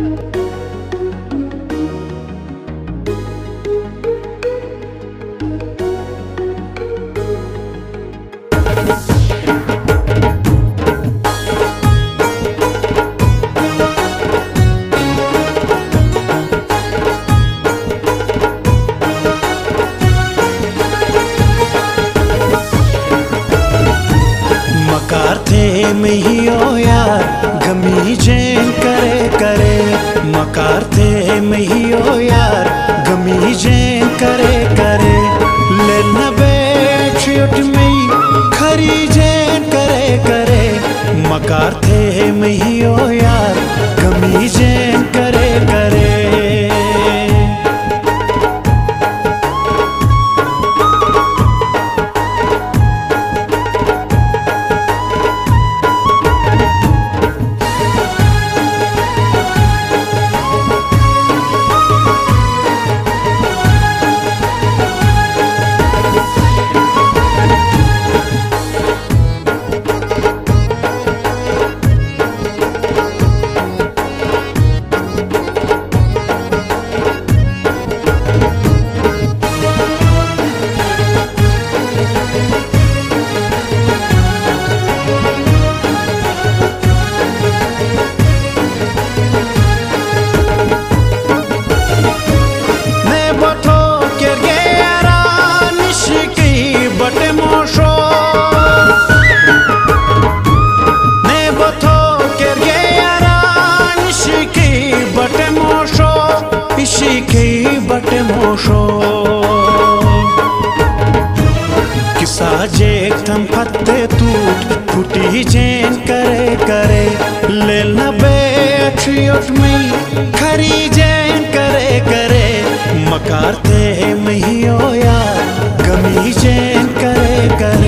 में ही ओ यार गमी जैन करे करे मकार थे में ही ओ यार गमी जैन करे करे लेना बेट में खरी जैन करे करे मकार थे में ही ओ यार गमी जैन करे करे किसा जेठम फत्ते टूट फूटी जैन करे करे लेना बेट में खरी जैन करे करे मकार थे में ही ओ यार गमी जैन करे करे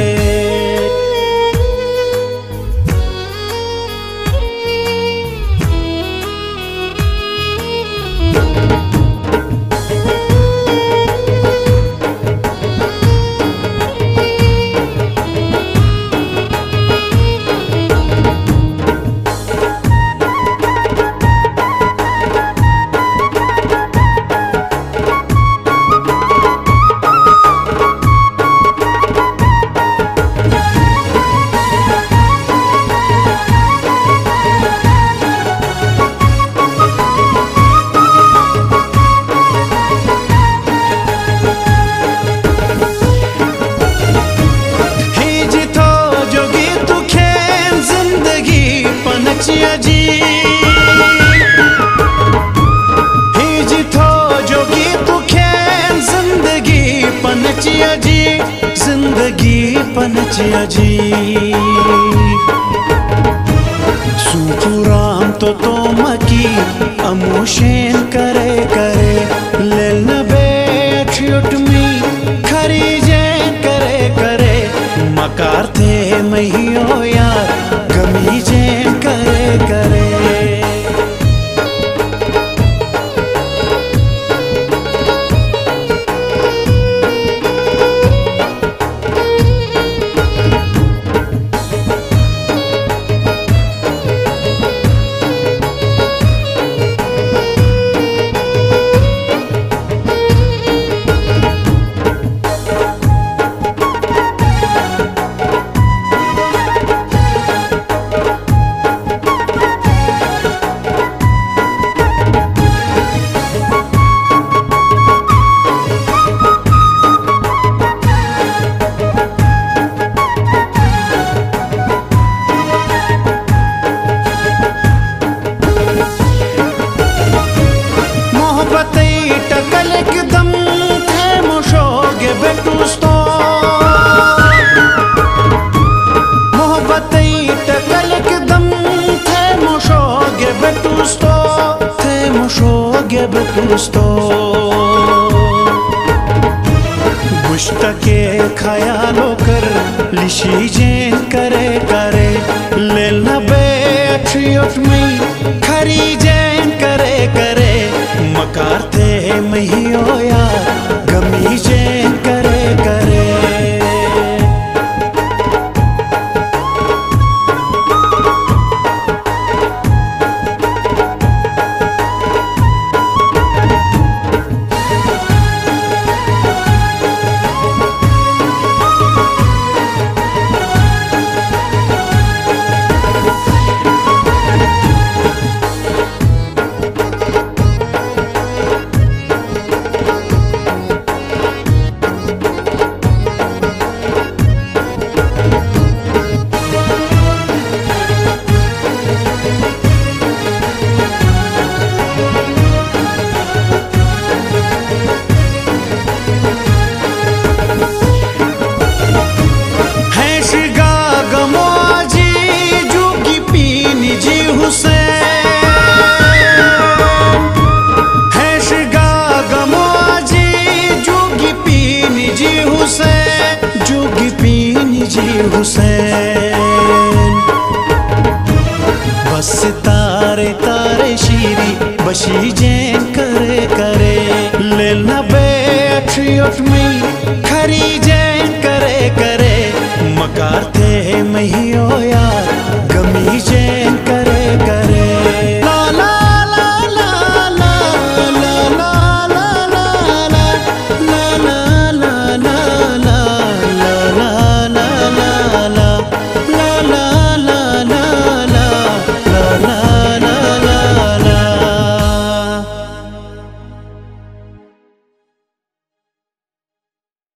जिंदगी पनचिया जी सुपुराम तो मकी अमुशेन करे करे लेना बेट में खरी जैन करे करे मकार थे में ही ओ यार गमी जैन करे करे गुश्ता के ख्यालों कर लिशी जैन करे करे लेना बेट में खरी जैन करे करे मकार थे में ही ओ यार गमी जैन करे करे बशी जेन करे करे लेना बे अठियोट में खरी जेन करे करे मकार थे महियो यार